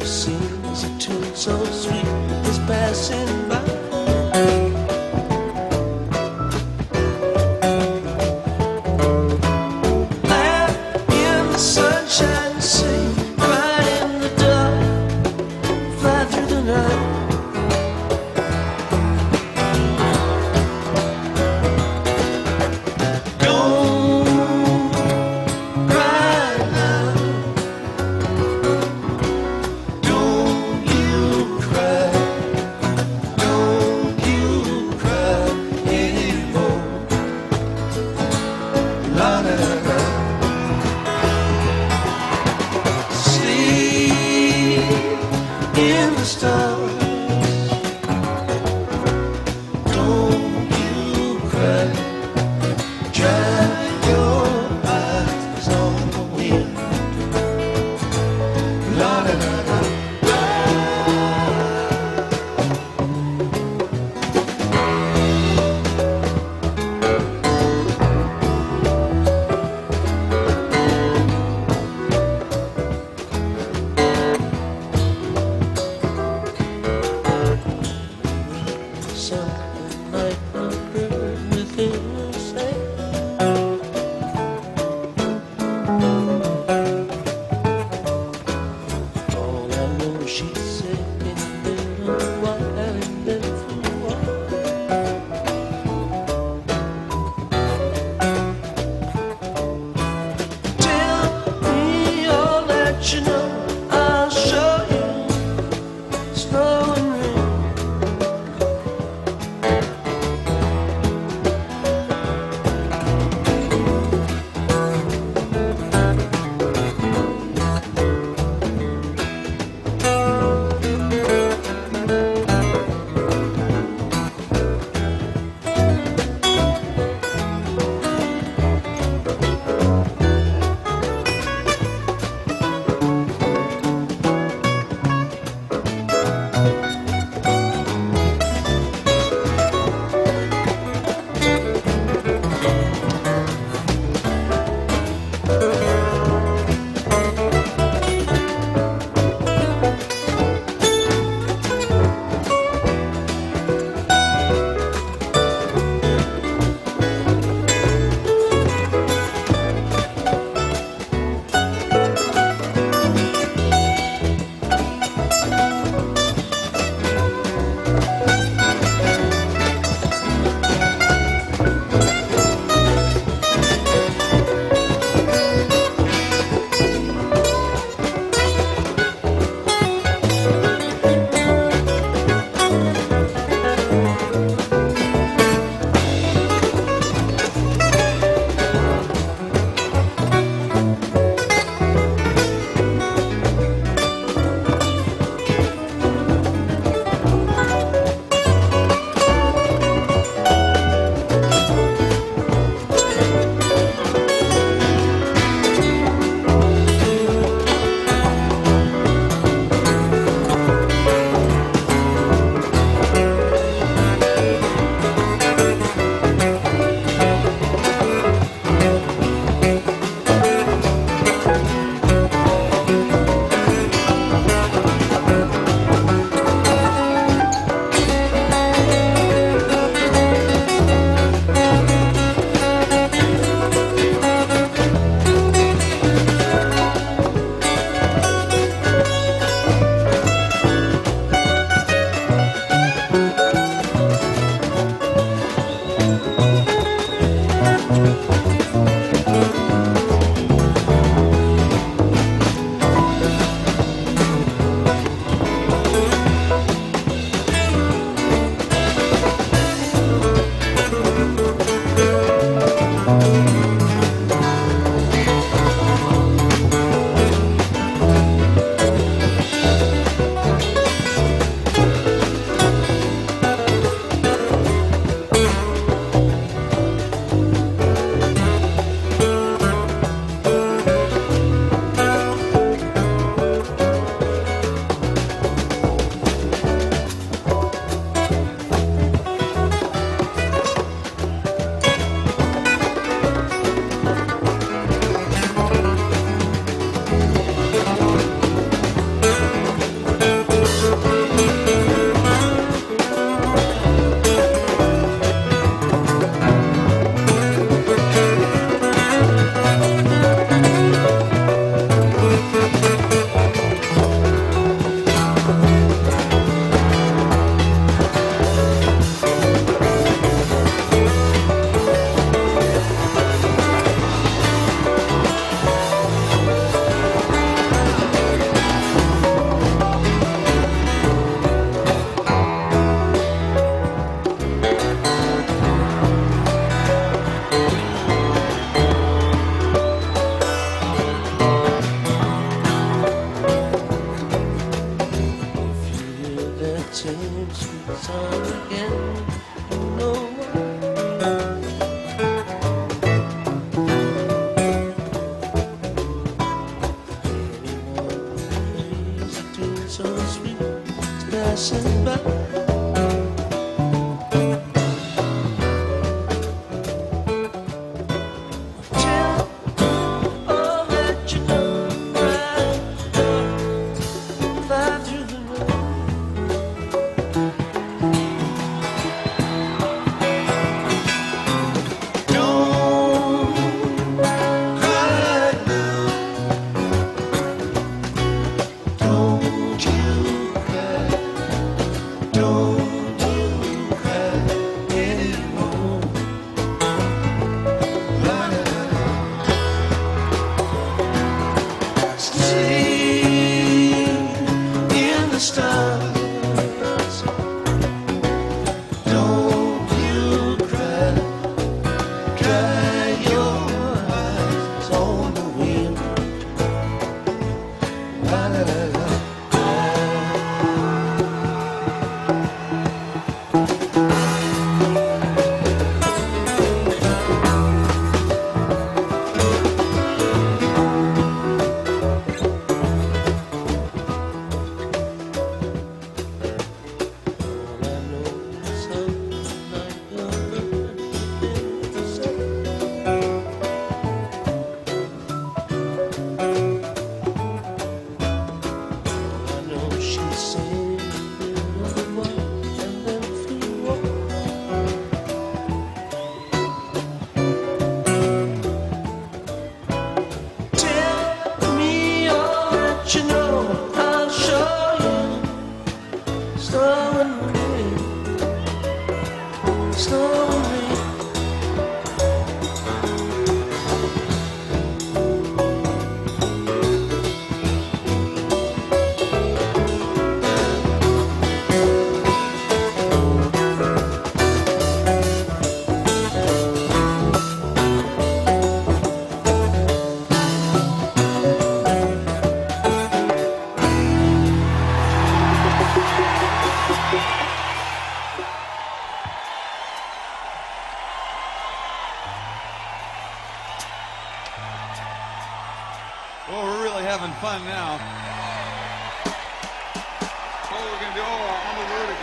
Seems a tune so sweet is passing by. Laugh in the sunshine, sing, cry in the dark, fly through the night. In the stars, don't you cry. Dry your eyes on the wind. La la la la. Something like a bird within a sail. All I know, she said it's been a while, and been for a while. Tell me all that you know, I'll show you snow and rain. same sweet song again. You know why? So sweet, it's passing by. Tell all that you know, right up, fly through the night. Don't cry now. Don't you cry. Don't you cry anymore. See in the stars. Don't you cry. Dry your eyes on the wind. La la la la. You know, I'll show you. Snow and rain, snow and rain. Well, we're really having fun now. What we're going to do, on the word again.